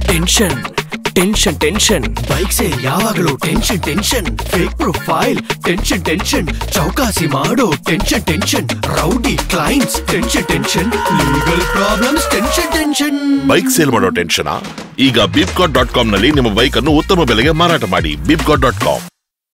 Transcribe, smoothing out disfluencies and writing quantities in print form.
tension tension tension bike sale ಯಾವಾಗಲೂ tension tension fake profile tension tension ಚೌಕಾಸಿ ಮಾಡೋ tension tension rowdy clients tension tension legal problems tension tension bike sale ಮಾಡೋ tension ಈಗ beepkart.com ನಲ್ಲಿ ನಿಮ್ಮ bike ಅನ್ನು ಉತ್ತಮ ಬೆಲೆಗೆ ಮಾರಾಟ ಮಾಡಿ beepkart.com